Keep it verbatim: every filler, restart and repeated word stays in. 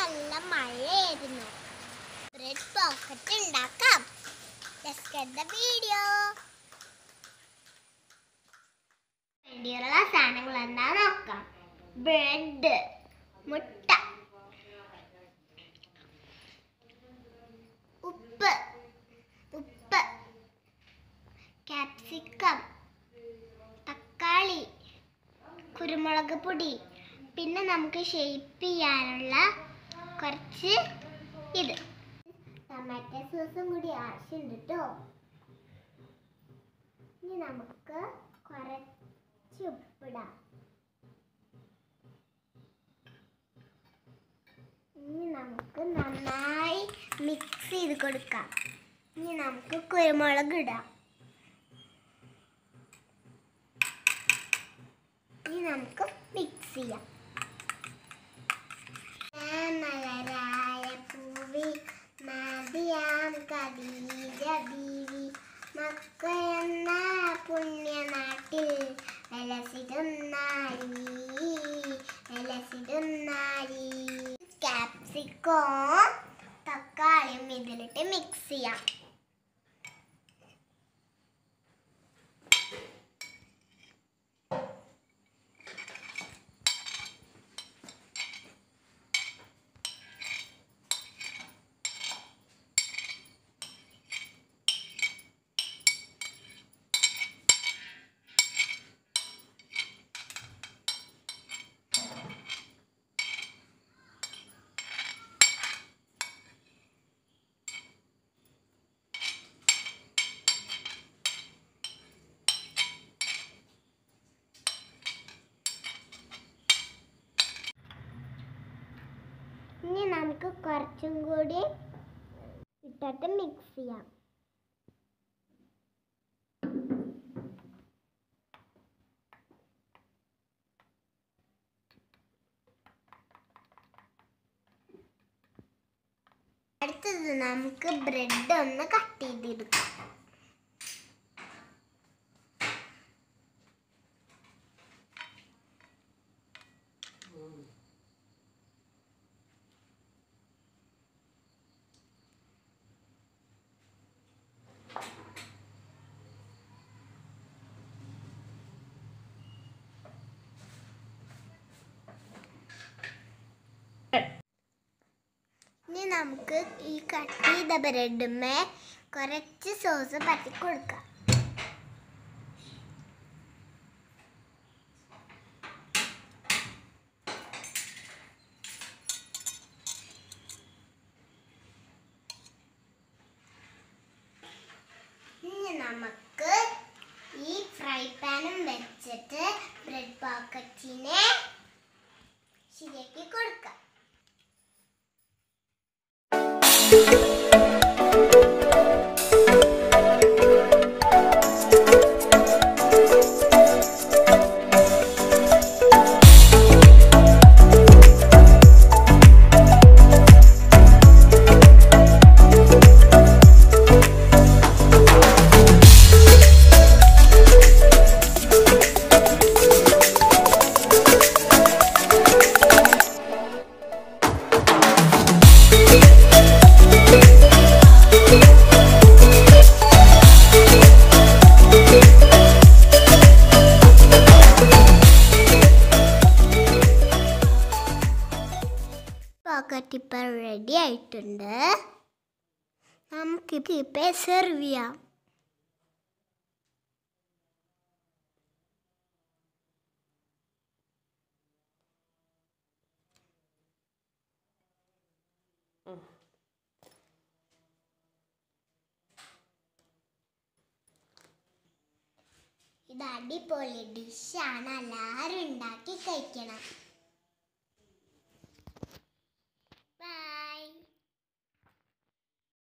നല്ല മഴയായിരുന്നു. Bread pocket ഉണ്ടാക്കാം. Let's get the video. വേണ്ടിയുള്ള സാധനങ്ങൾ എന്താ നോക്കാം. ബ്രെഡ്, മുട്ട, ഉപ്പ് ഉപ്പ് ക്യാപ്സിക്കം, തക്കാളി, കുരുമുളക് പൊടി, പിന്നെ നമുക്ക് ഷേപ്പ് ചെയ്യാനുള്ള കുറച്ച് ഇത് ടൊമാറ്റോ സോസും കൂടി ആവശ്യമുണ്ട് കേട്ടോ. ഇനി നമുക്ക് കുറച്ച് ഉപ്പിടാം. ഇനി നമുക്ക് നന്നായി മിക്സ് ചെയ്ത് കൊടുക്കാം. ഇനി നമുക്ക് കുരുമുളക് ഇടാം. ഇനി നമുക്ക് മിക്സ് ചെയ്യാം. മലരായ പൂവി മതിയാം കദീജ ബീവി മക്കയെന്ന പുണ്യനാട്ടിൽ വിലസിടുന്നാരി വിലസിടുന്നാരി. ക്യാപ്സിക്കവും തക്കാളിയും ഇതിലിട്ട് മിക്സ് ചെയ്യാം. ഇനി നമുക്ക് കുറച്ചും കൂടി ഇട്ടിട്ട് മിക്സ് ചെയ്യാം. അടുത്തത് നമുക്ക് ബ്രെഡ് ഒന്ന് കട്ട് ചെയ്തെടുക്കാം. ഇനി നമുക്ക് ഈ കട്ട് ചെയ്ത ബ്രെഡുമേ കുറച്ച് സോസ് പറ്റി കൊടുക്കാം. ഇനി നമുക്ക് ഈ ഫ്രൈ പാനും വെച്ചിട്ട് ബ്രെഡ് പോക്കറ്റിനെ ശരിയാക്കി കൊടുക്കാം. പോക്കറ്റ് ഇപ്പം റെഡി ആയിട്ടുണ്ട്. നമുക്ക് ഇപ്പം സെർവ് ചെയ്യാം. ഇത് അടിപൊളി ഡിഷാണ്. എല്ലാവരും ഉണ്ടാക്കി കഴിക്കണം.